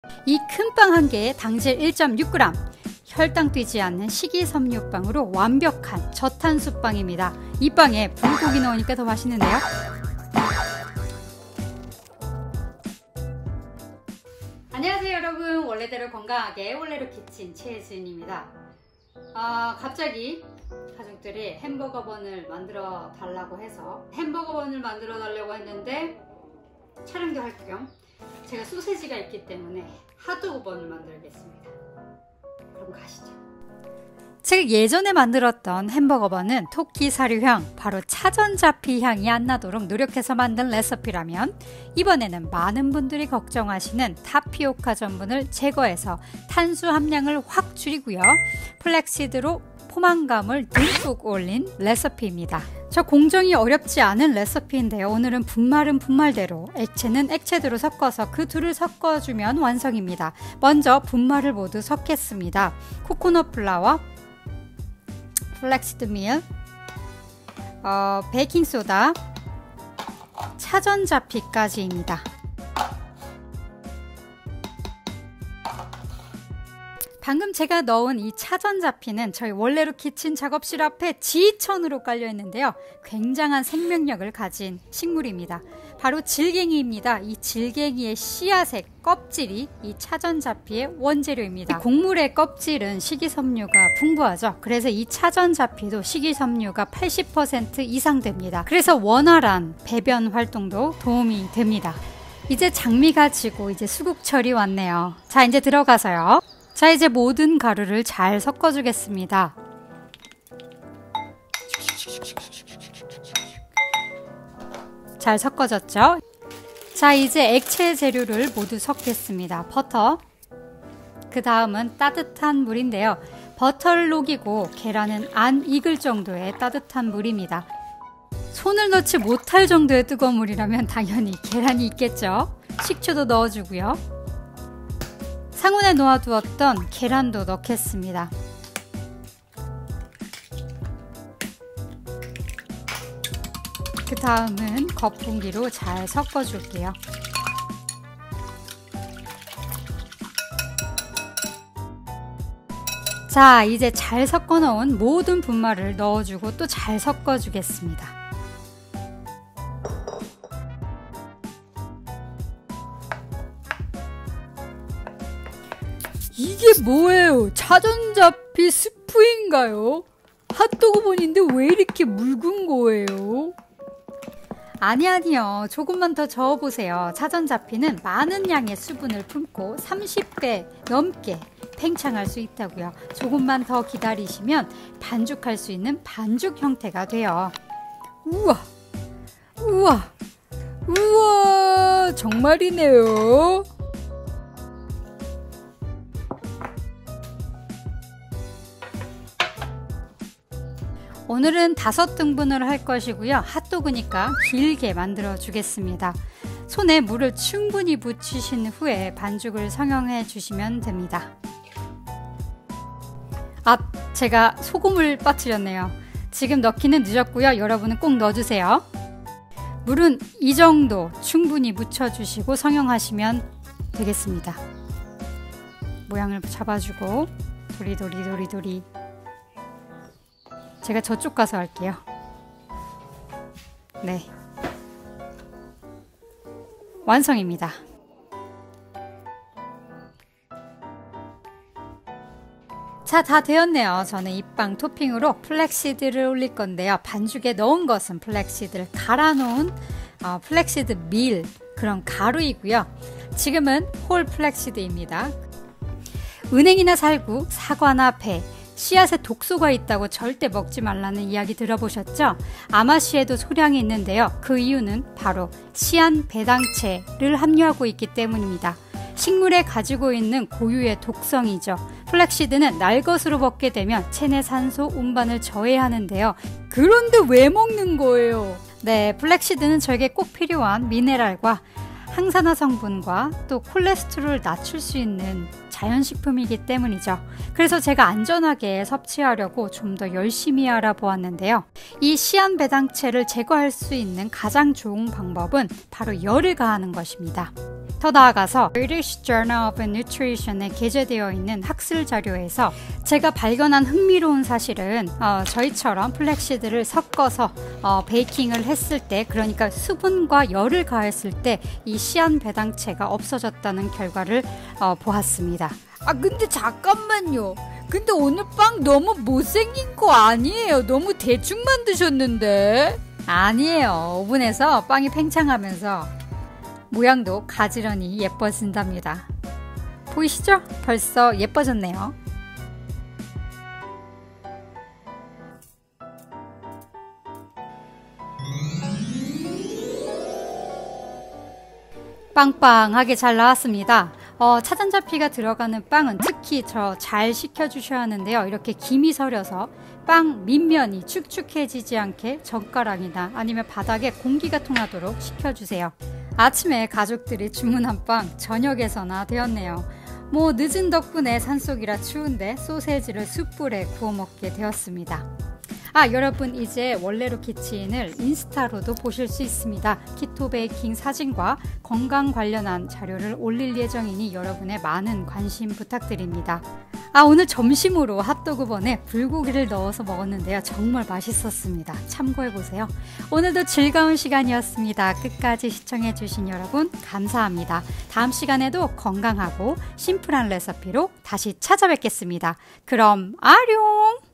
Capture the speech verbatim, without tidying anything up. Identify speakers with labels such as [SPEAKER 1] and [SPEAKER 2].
[SPEAKER 1] 이 큰 빵 한 개에 당질 일 점 육 그램, 혈당 뛰지 않는 식이섬유빵으로 완벽한 저탄수빵입니다. 이 빵에 불고기 넣으니까 더 맛있는데요. 안녕하세요 여러분, 원래대로 건강하게 원래로 키친 최혜진입니다. 아, 갑자기 가족들이 햄버거 번을 만들어 달라고 해서 햄버거 번을 만들어 달라고 했는데 촬영도 할 겸 제가 소세지가 있기 때문에 핫도그 번을 만들겠습니다. 그럼 가시죠. 제가 예전에 만들었던 햄버거 번은 토끼 사료향, 바로 차전자피 향이 안 나도록 노력해서 만든 레시피라면, 이번에는 많은 분들이 걱정하시는 타피오카 전분을 제거해서 탄수 함량을 확 줄이고요, 플렉시드로 포만감을 듬뿍 올린 레시피입니다. 저 공정이 어렵지 않은 레시피인데요. 오늘은 분말은 분말대로, 액체는 액체대로 섞어서 그 둘을 섞어주면 완성입니다. 먼저 분말을 모두 섞겠습니다. 코코넛 플라워, 플렉시드 밀, 어, 베이킹소다, 차전자피까지입니다. 방금 제가 넣은 이 차전자피는 저희 원래로 키친 작업실 앞에 지천으로 깔려 있는데요. 굉장한 생명력을 가진 식물입니다. 바로 질갱이입니다. 이 질갱이의 씨앗의 껍질이 이 차전자피의 원재료입니다. 곡물의 껍질은 식이섬유가 풍부하죠. 그래서 이 차전자피도 식이섬유가 팔십 퍼센트 이상 됩니다. 그래서 원활한 배변 활동도 도움이 됩니다. 이제 장미가 지고 이제 수국철이 왔네요. 자, 이제 들어가서요. 자, 이제 모든 가루를 잘 섞어주겠습니다. 잘 섞어졌죠? 자, 이제 액체 재료를 모두 섞겠습니다. 버터, 그 다음은 따뜻한 물인데요. 버터를 녹이고 계란은 안 익을 정도의 따뜻한 물입니다. 손을 넣지 못할 정도의 뜨거운 물이라면 당연히 계란이 있겠죠. 식초도 넣어주고요. 상온에 놓아두었던 계란도 넣겠습니다. 그 다음은 거품기로 잘 섞어줄게요. 자, 이제 잘 섞어 놓은 모든 분말을 넣어주고 또 잘 섞어주겠습니다. 이게 뭐예요? 차전자피 스프인가요? 핫도그 번인데 왜 이렇게 묽은 거예요? 아니 아니요, 조금만 더 저어보세요. 차전자피는 많은 양의 수분을 품고 삼십 배 넘게 팽창할 수 있다고요. 조금만 더 기다리시면 반죽할 수 있는 반죽 형태가 돼요. 우와 우와 우와, 정말이네요. 오늘은 다섯 등분을 할 것이고요. 핫도그니까 길게 만들어 주겠습니다. 손에 물을 충분히 묻히신 후에 반죽을 성형해 주시면 됩니다. 아, 제가 소금을 빠뜨렸네요. 지금 넣기는 늦었고요. 여러분은 꼭 넣어주세요. 물은 이 정도 충분히 묻혀주시고 성형하시면 되겠습니다. 모양을 잡아주고 도리도리 도리도리. 제가 저쪽 가서 할게요. 네, 완성입니다. 자, 다 되었네요. 저는 이 빵 토핑으로 플렉시드를 올릴 건데요. 반죽에 넣은 것은 플렉시드를 갈아 놓은 어, 플렉시드 밀, 그런 가루이고요. 지금은 홀 플렉시드입니다. 은행이나 살구, 사과나 배, 씨앗에 독소가 있다고 절대 먹지 말라는 이야기 들어보셨죠? 아마씨에도 소량이 있는데요. 그 이유는 바로 시안 배당체를 함유하고 있기 때문입니다. 식물에 가지고 있는 고유의 독성이죠. 플렉시드는 날 것으로 먹게 되면 체내 산소 운반을 저해하는데요. 그런데 왜 먹는 거예요? 네, 플렉시드는 저에게 꼭 필요한 미네랄과 항산화 성분과 또 콜레스테롤을 낮출 수 있는 자연식품이기 때문이죠. 그래서 제가 안전하게 섭취하려고 좀 더 열심히 알아보았는데요. 이 시안 배당체를 제거할 수 있는 가장 좋은 방법은 바로 열을 가하는 것입니다. 더 나아가서 British Journal of Nutrition에 게재되어 있는 학술 자료에서 제가 발견한 흥미로운 사실은 어, 저희처럼 플렉시드를 섞어서 어, 베이킹을 했을 때, 그러니까 수분과 열을 가했을 때 이 시안 배당체가 없어졌다는 결과를 어, 보았습니다.
[SPEAKER 2] 아 근데 잠깐만요. 근데 오늘 빵 너무 못생긴 거 아니에요? 너무 대충 만드셨는데.
[SPEAKER 1] 아니에요. 오븐에서 빵이 팽창하면서 모양도 가지런히 예뻐진답니다. 보이시죠? 벌써 예뻐졌네요. 빵빵하게 잘 나왔습니다. 어, 차전자피가 들어가는 빵은 특히 저 잘 식혀주셔야 하는데요. 이렇게 김이 서려서 빵 밑면이 축축해지지 않게 젓가락이나 아니면 바닥에 공기가 통하도록 식혀주세요. 아침에 가족들이 주문한 빵 저녁에서나 되었네요. 뭐 늦은 덕분에 산속이라 추운데 소세지를 숯불에 구워 먹게 되었습니다. 아, 여러분 이제 원래로 키친을 인스타로도 보실 수 있습니다. 키토 베이킹 사진과 건강 관련한 자료를 올릴 예정이니 여러분의 많은 관심 부탁드립니다. 아, 오늘 점심으로 핫도그번에 불고기를 넣어서 먹었는데요. 정말 맛있었습니다. 참고해보세요. 오늘도 즐거운 시간이었습니다. 끝까지 시청해주신 여러분 감사합니다. 다음 시간에도 건강하고 심플한 레시피로 다시 찾아뵙겠습니다. 그럼 아룡!